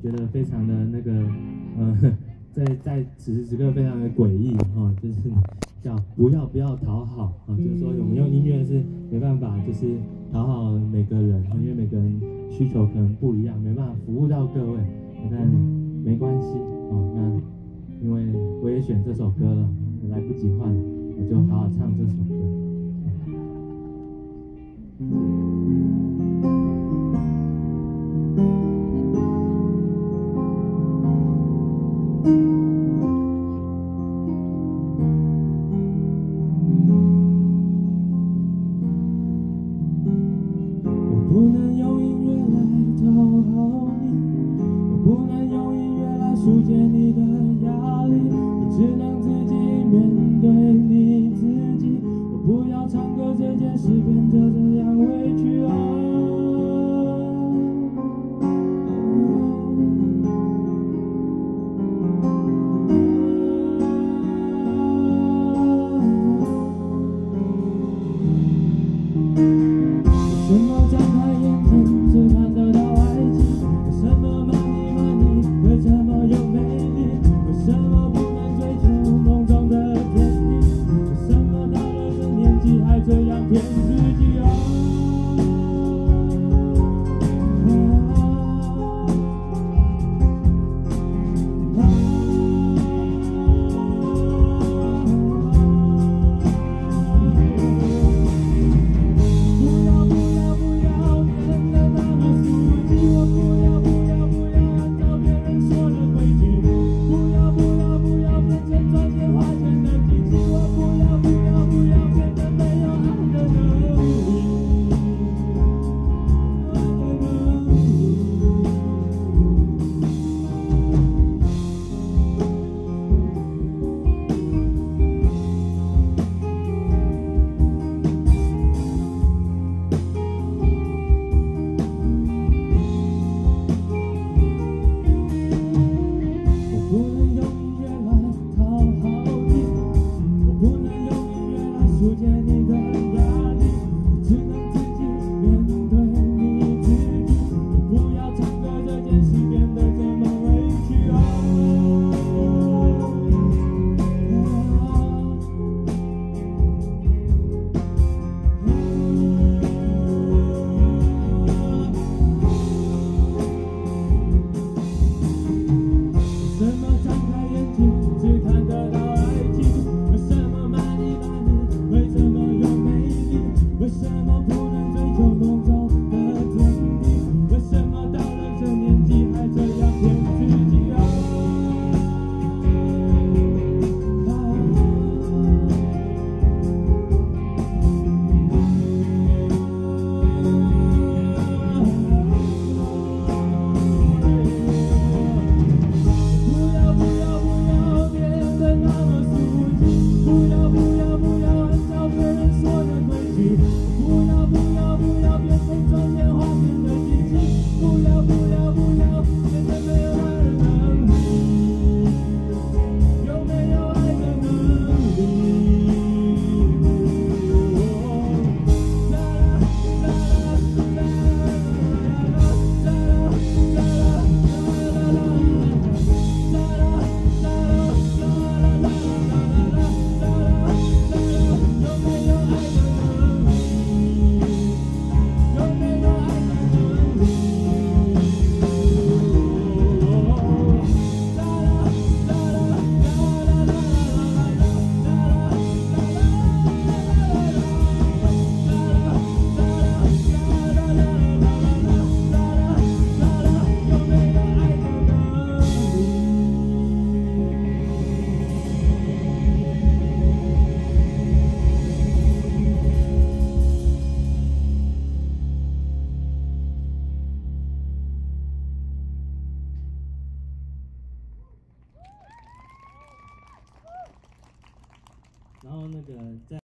觉得非常的那个在此时此刻非常的诡异就是叫不要讨好就是说我们用音乐是没办法就是讨好每个人因为每个人需求可能不一样，没办法服务到各位，但没关系那因为我也选这首歌了，来不及换了，我就好好唱这首歌。我不能用音乐来讨好你，我不能用音乐来疏解你的压力，你只能自己面对你自己。我不要唱歌这件事变得这样委屈为什么张开眼睛只看得到爱情？为什么忙你为什么又美丽？为什么不能追求梦中的天地？为什么到了这年纪还这样骗自己然后那个在